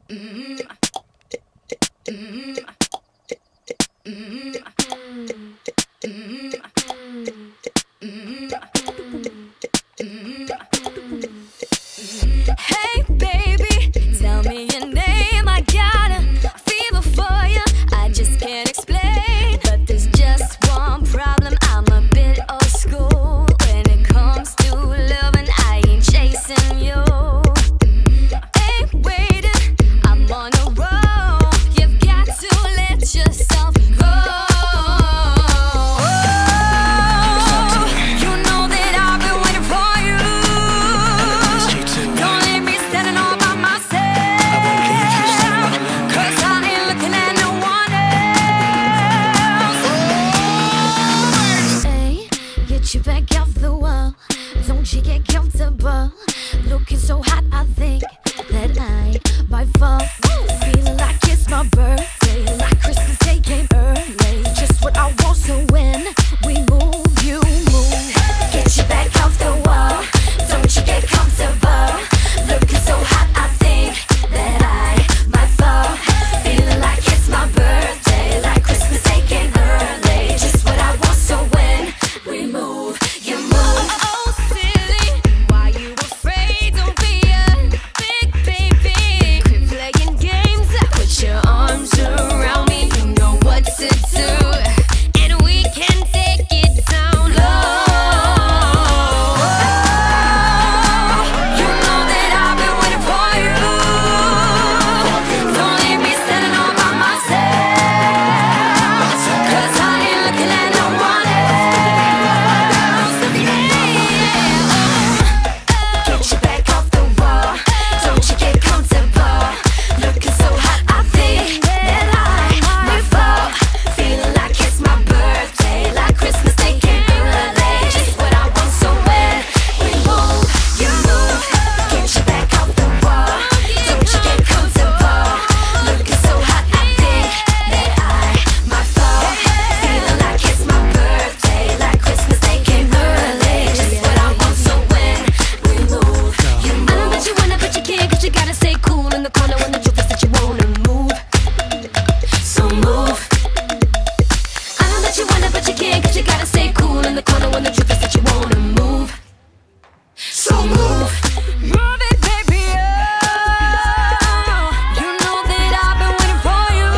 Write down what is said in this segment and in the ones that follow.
Hey baby, tell me your name. I got a fever for you. I just can't explain, but there's just one problem. I'm a bit old school when it comes to loving. I ain't chasing you. Ain't waiting, I'm on a roll. You've got to let yourself go. You know that I've been waiting for you. Don't leave me standing all by myself, 'cause I ain't looking at no one else. Hey, get you back off the wall. Don't you get comfortable. Looking so hot, I think that I might fall. Feeling like it's my birthday, like Christmas Day came early. Just what I want, so when we move, you move. Get you back off the wall. Don't you get comfortable. Looking so hot, I think that I might fall. Feeling like it's my birthday, like Christmas Day came early. Just what I want, so when we move, you move. Oh, silly, why you afraid? Don't be a big baby. Quit playing games, put your arms around me. You know what to do, and we can take it down low. You know that I've been waiting for you. Don't leave me standing all by myself, 'cause I ain't looking at no one else. Get you back off the wall. Don't you get comfortable. Looking so hot, I think that I might fall. Feeling like it's my birthday, like Christmas Day came early. Just what I want, so when we move, you move. Get you back off the wall. Don't you get comfortable. Looking so hot, I think that I might fall. Feeling like it's my birthday, like Christmas Day came early. Just what I want, so when we move, you move. I know that you wanna, but you can't, 'cause you gotta stay cool in the corner when the truth is that you wanna move. So move. I know that you wanna, but you can't, 'cause you gotta stay cool in the corner when the truth is that you wanna move. So move. Move it, baby, oh. You know that I've been waiting for you.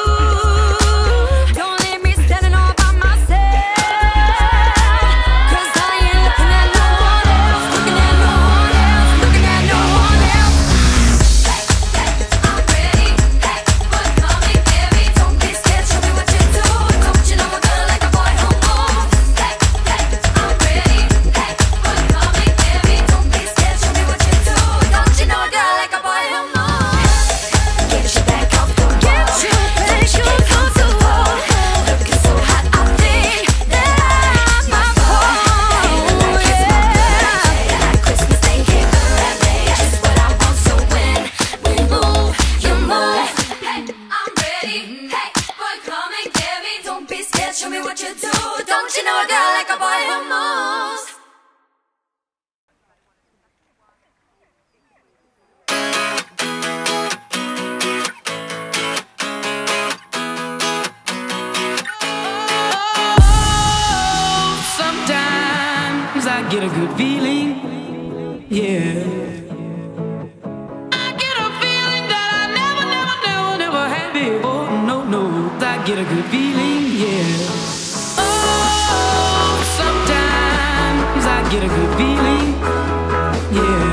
Don't leave me standing all by myself, 'cause I ain't looking at no one else. Looking at no one else. Looking at no one else. I'm ready, but come and get me. Don't be scared, show me what you do. Don't you know a girl like a boy who moves? I'm ready, but come and get me. Don't be scared, show me what you do. Don't you know a girl like a boy who moves? Get your back off the wall. Get your comfortable. Looking so hot, I think that I might fall. Feeling like it's my birthday, like Christmas Day came early. Just what I want, so when we move, you move. I'm ready, boy, come and get me. Don't be scared, show me what you do. Don't you know a girl like a boy who moves? Sometimes I get a good feeling, yeah. I get a feeling that I never had before. No, I get a good feeling, yeah. Oh, sometimes I get a good feeling, yeah.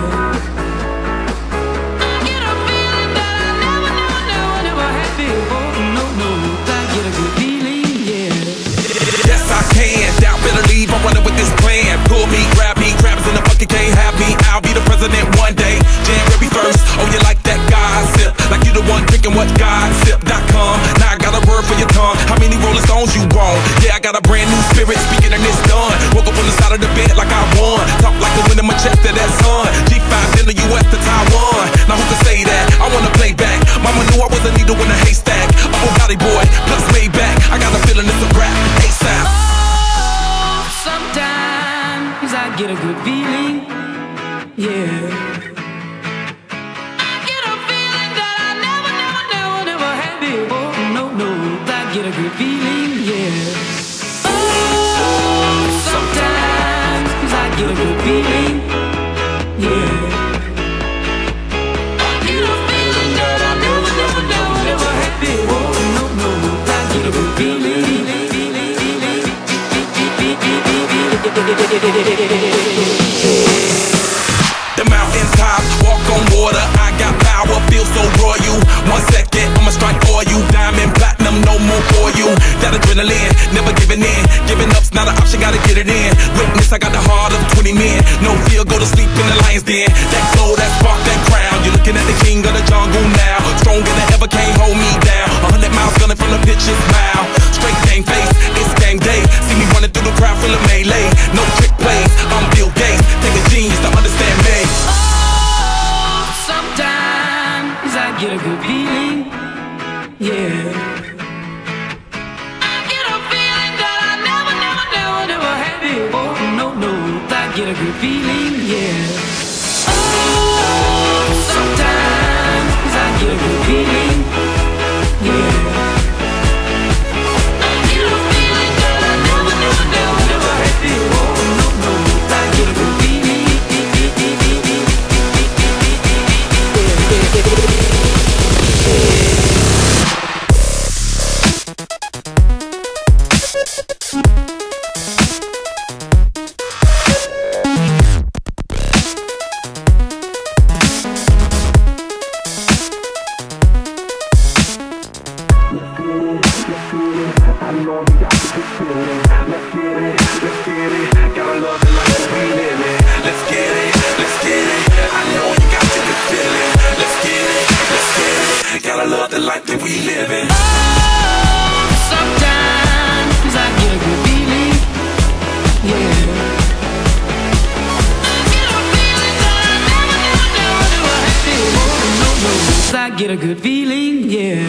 I get a feeling that I never had before. No, I get a good feeling, yeah. Yes, I can. Doubt, better leave. I'm running with this plan. Pull me, grab me. Crabs in the bucket can't have me. I'll be the president one day. January 1st. Oh, you like that gossip? Like you the one drinking what gossip.com. Now I got a word for your tongue. How many Rolling Stones you want? Yeah, I got a brand new spirit speaking and it's done. Woke up on the side of the bed like I won. Talk like the wind in my chest to that sun. G5 in the US to Taiwan. Now who can say that? I wanna play back. Mama knew I was a needle in a haystack. Oh, body boy, plus way back. I got a feeling it's a rap. ASAP. Oh, sometimes I get a good feeling, yeah. I get a feeling that I feeling, yeah. Oh, sometimes I get a good feeling, yeah. I get a feeling that I never had before. No, I get a good feeling. The mountain top, walk on water, I got power, feel so royal. 1 second, I'ma strike for you. Diamond, platinum, no more for you. That adrenaline, never giving in. Giving up's not an option, gotta get it in. Witness, I got the heart of 20 men. No fear, go to sleep in the lion's den. That glow, that spark, that crown. You're looking at the king of the jungle now. Stronger than ever, can't hold me down. 100 miles gunning from the pitcher's mouth. Straight game face, it's game day. See me running through the crowd full of melee. No trick plays, I'm Bill Gates. Take a genius to understand me. Oh, sometimes I get a good feeling, yeah. I get a feeling that I never had before. No, I get a good feeling, yeah. Oh, sometimes I get a good feeling, yeah. I get a feeling that I never had before. No, I get a good feeling. Get a good feeling, yeah.